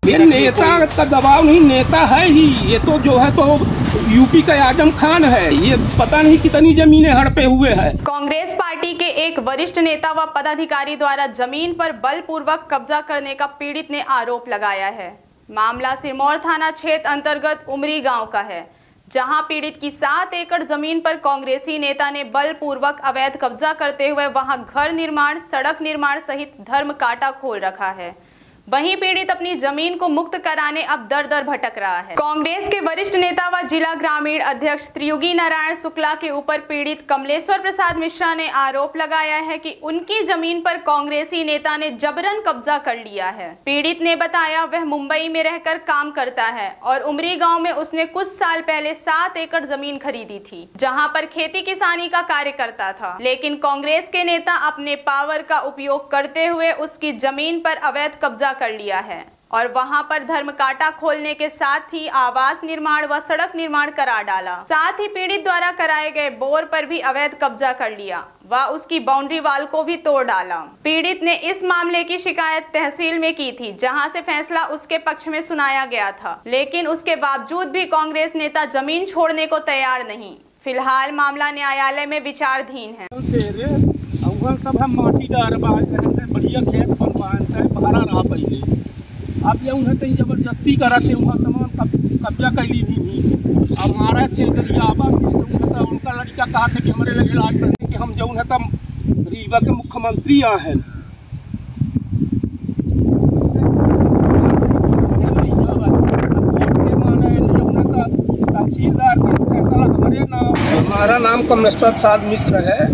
ये नेता का दबाव नहीं, नेता है ही ये तो जो है तो यूपी का आजम खान है। ये पता नहीं कितनी जमीनें हड़पे हुए हैं। कांग्रेस पार्टी के एक वरिष्ठ नेता व पदाधिकारी द्वारा जमीन पर बलपूर्वक कब्जा करने का पीड़ित ने आरोप लगाया है। मामला सिरमौर थाना क्षेत्र अंतर्गत उमरी गांव का है, जहां पीड़ित की 7 एकड़ जमीन पर कांग्रेसी नेता ने बलपूर्वक अवैध कब्जा करते हुए वहां घर निर्माण, सड़क निर्माण सहित धर्म कांटा खोल रखा है। वहीं पीड़ित अपनी जमीन को मुक्त कराने अब दर दर भटक रहा है। कांग्रेस के वरिष्ठ नेता व जिला ग्रामीण अध्यक्ष त्रियुगी नारायण शुक्ला के ऊपर पीड़ित कमलेश्वर प्रसाद मिश्रा ने आरोप लगाया है कि उनकी जमीन पर कांग्रेसी नेता ने जबरन कब्जा कर लिया है। पीड़ित ने बताया वह मुंबई में रहकर काम करता है और उमरी गाँव में उसने कुछ साल पहले 7 एकड़ जमीन खरीदी थी, जहाँ पर खेती किसानी का कार्य करता था। लेकिन कांग्रेस के नेता अपने पावर का उपयोग करते हुए उसकी जमीन पर अवैध कब्जा कर लिया है और वहां पर धर्म कांटा खोलने के साथ ही आवास निर्माण व सड़क निर्माण करा डाला। साथ ही पीड़ित द्वारा कराए गए बोर पर भी अवैध कब्जा कर लिया व उसकी बाउंड्री वाल को भी तोड़ डाला। पीड़ित ने इस मामले की शिकायत तहसील में की थी, जहां से फैसला उसके पक्ष में सुनाया गया था, लेकिन उसके बावजूद भी कांग्रेस नेता जमीन छोड़ने को तैयार नहीं। फिलहाल मामला न्यायालय में विचाराधीन है। सब हम माटी बढ़िया खेत भरा रहा पहले, अब ये उन्हें कहीं जबरदस्ती करा थे, वहाँ तमाम कब्जा कैली भी अब मारा थे गरियाबा में। उनका लड़का कहा था कि हमारे लगे इलाज करने कि हम जो उन्हें तब रीवा के मुख्यमंत्री यहाँ हैं। तहसीलदार का फैसला हमारे नाम, हमारा नाम कमलेश्वर प्रसाद मिश्र है,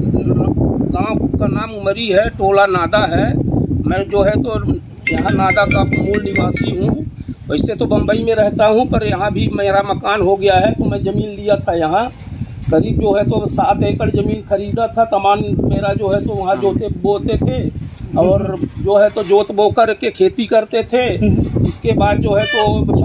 गांव का नाम उमरी है, टोला नादा है। मैं जो है तो यहाँ नादा का मूल निवासी हूँ। वैसे तो बम्बई में रहता हूँ, पर यहाँ भी मेरा मकान हो गया है, तो मैं ज़मीन लिया था यहाँ करीब जो है तो 7 एकड़ ज़मीन खरीदा था। तमाम मेरा जो है तो वहाँ जोते बोते थे और जो है तो जोत बो कर के खेती करते थे। इसके बाद जो है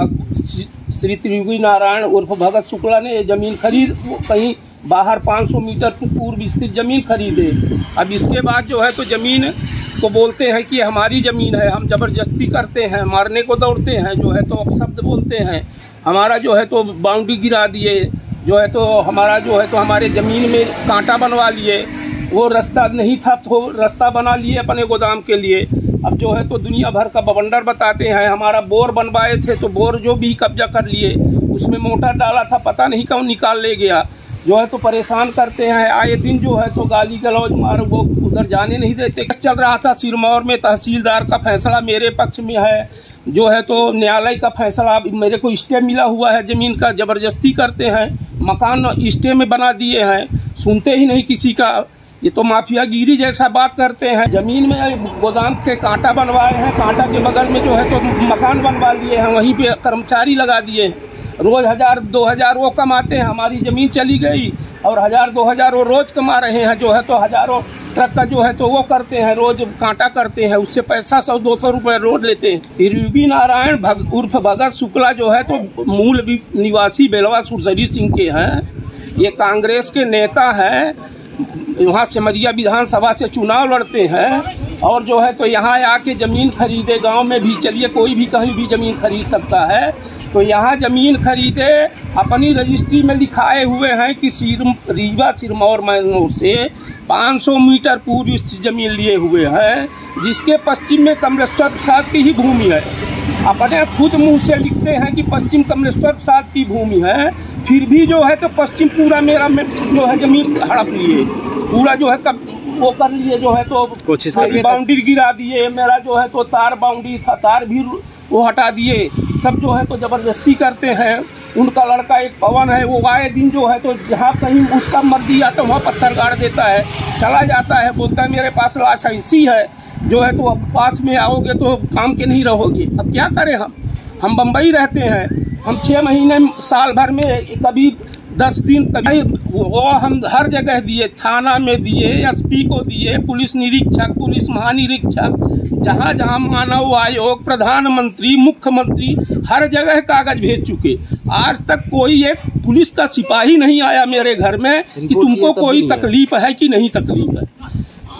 तो श्री त्रियुगी नारायण उर्फ भगत शुक्ला ने ज़मीन खरीद कहीं बाहर 500 मीटर पूर्व स्थित ज़मीन खरीदे। अब इसके बाद जो है तो ज़मीन को बोलते हैं कि हमारी ज़मीन है, हम ज़बरदस्ती करते हैं, मारने को दौड़ते हैं, जो है तो अपशब्द बोलते हैं। हमारा जो है तो बाउंड्री गिरा दिए, जो है तो हमारा जो है तो हमारे ज़मीन में कांटा बनवा लिए। वो रास्ता नहीं था तो रास्ता बना लिए अपने गोदाम के लिए। अब जो है तो दुनिया भर का बवंडर बताते हैं। हमारा बोर बनवाए थे तो बोर जो भी कब्जा कर लिए, उसमें मोटर डाला था, पता नहीं कौन निकाल ले गया। जो है तो परेशान करते हैं आए दिन, जो है तो गाली गलौज मार, वो उधर जाने नहीं देते। चल रहा था सिरमौर में, तहसीलदार का फैसला मेरे पक्ष में है, जो है तो न्यायालय का फैसला मेरे को स्टे मिला हुआ है ज़मीन का। ज़बरदस्ती करते हैं, मकान स्टे में बना दिए हैं, सुनते ही नहीं किसी का। ये तो माफियागिरी जैसा बात करते हैं। ज़मीन में गोदाम के कांटा बनवाए हैं, कांटा के बगल में जो है तो मकान बनवा लिए हैं, वहीं पे कर्मचारी लगा दिए। रोज 1000-2000 वो कमाते हैं, हमारी ज़मीन चली गई और 1000-2000 वो रोज कमा रहे हैं। जो है तो हजारों ट्रक का जो है तो वो करते हैं, रोज कांटा करते हैं, उससे पैसा 100-200 रुपये रोज लेते हैं। त्रियुगी नारायण उर्फ भगत शुक्ला जो है तो मूल निवासी बेलवा सुरसरी सिंह के हैं। ये कांग्रेस के नेता हैं, वहाँ सिमरिया विधानसभा से चुनाव लड़ते हैं और जो है तो यहाँ आके ज़मीन खरीदे। गांव में भी चलिए कोई भी कहीं भी ज़मीन खरीद सकता है, तो यहाँ ज़मीन खरीदे, अपनी रजिस्ट्री में लिखाए हुए हैं कि रीवा सिरमौर मैनोर से 500 मीटर पूर्व स्थित ज़मीन लिए हुए हैं, जिसके पश्चिम में कमलेश्वर प्रसाद की ही भूमि है। अपने खुद मुंह से लिखते हैं कि पश्चिम कमलेश्वर प्रसाद की भूमि है, फिर भी जो है तो पश्चिम पूरा मेरा जो है ज़मीन हड़प लिए, पूरा जो है वो कर लिए, जो है तो बाउंड्री गिरा दिए। मेरा जो है तो तार बाउंड्री था, तार भी वो हटा दिए। सब जो है तो ज़बरदस्ती करते हैं। उनका लड़का एक पवन है, वो आए दिन जो है तो जहाँ कहीं उसका मर्जी आता है वहाँ पत्थर गाड़ देता है, चला जाता है, बोलता है मेरे पास लाइसेंसी है, जो है तो अब पास में आओगे तो काम के नहीं रहोगे। अब क्या करें हम बम्बई रहते हैं, हम 6 महीने साल भर में कभी 10 दिन कभी वो हम हर जगह दिए, थाना में दिए, एसपी को दिए, पुलिस निरीक्षक, पुलिस महानिरीक्षक, जहाँ जहाँ मानव आयोग, प्रधानमंत्री, मुख्यमंत्री, हर जगह कागज भेज चुके। आज तक कोई एक पुलिस का सिपाही नहीं आया मेरे घर में कि तुमको कोई तकलीफ है कि नहीं तकलीफ है।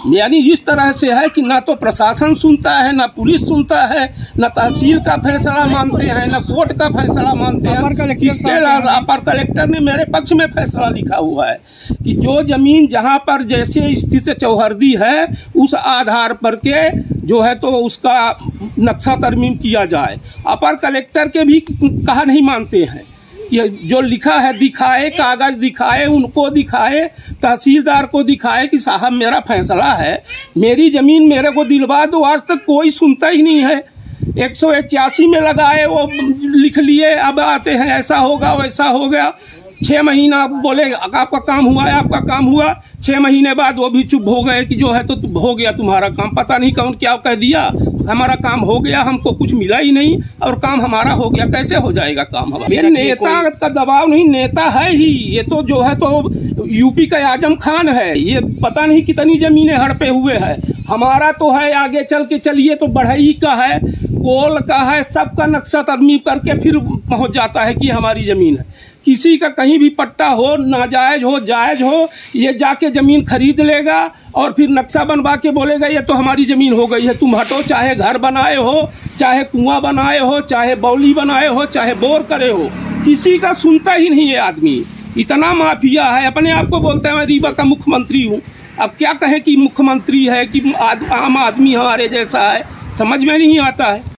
यानी इस तरह से है कि ना तो प्रशासन सुनता है, ना पुलिस सुनता है, ना तहसील का फैसला मानते हैं, ना कोर्ट का फैसला मानते हैं। अपर कलेक्टर ने मेरे पक्ष में फैसला लिखा हुआ है कि जो जमीन जहां पर जैसे स्थिति चौहर्दी है उस आधार पर के जो है तो उसका नक्शा तरमीम किया जाए। अपर कलेक्टर के भी कहा नहीं मानते हैं। ये जो लिखा है दिखाए, कागज दिखाए, उनको दिखाए, तहसीलदार को दिखाए कि साहब मेरा फैसला है, मेरी जमीन मेरे को दिलवा दो। आज तक कोई सुनता ही नहीं है। 181 में लगाए, वो लिख लिए, अब आते हैं ऐसा होगा वैसा हो गया। 6 महीना बोले आपका काम हुआ है, आपका काम हुआ। 6 महीने बाद वो भी चुप हो गए कि जो है तो हो गया तुम्हारा काम। पता नहीं कौन क्या कह दिया, हमारा काम हो गया, हमको कुछ मिला ही नहीं और काम हमारा हो गया। कैसे हो जाएगा काम हमारा? ये नेता का दबाव नहीं, नेता है ही। ये तो जो है तो यूपी का आजम खान है। ये पता नहीं कितनी जमीनें हड़पे हुए है। हमारा तो है, आगे चल के चलिए तो बढ़ई का है, कोल का है, सबका नक्शा तरमीम करके फिर पहुंच जाता है कि हमारी जमीन है। किसी का कहीं भी पट्टा हो, नाजायज हो, जायज हो, ये जाके जमीन खरीद लेगा और फिर नक्शा बनवा के बोलेगा ये तो हमारी जमीन हो गई है, तुम हटो। चाहे घर बनाए हो, चाहे कुआं बनाए हो, चाहे बौली बनाए हो, चाहे बोर करे हो, किसी का सुनता ही नहीं है आदमी। इतना माफिया है, अपने आप को बोलते हैं मैं रीवा का मुख्यमंत्री हूँ। अब क्या कहें कि मुख्यमंत्री है कि आम आदमी हमारे जैसा है, समझ में नहीं आता है।